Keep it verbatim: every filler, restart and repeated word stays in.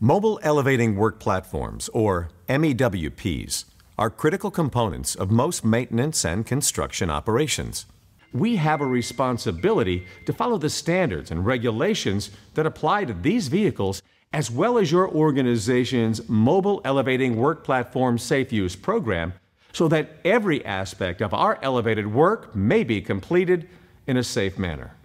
Mobile Elevating Work Platforms, or M E W Ps, are critical components of most maintenance and construction operations. We have a responsibility to follow the standards and regulations that apply to these vehicles, as well as your organization's Mobile Elevating Work Platform Safe Use program, so that every aspect of our elevated work may be completed in a safe manner.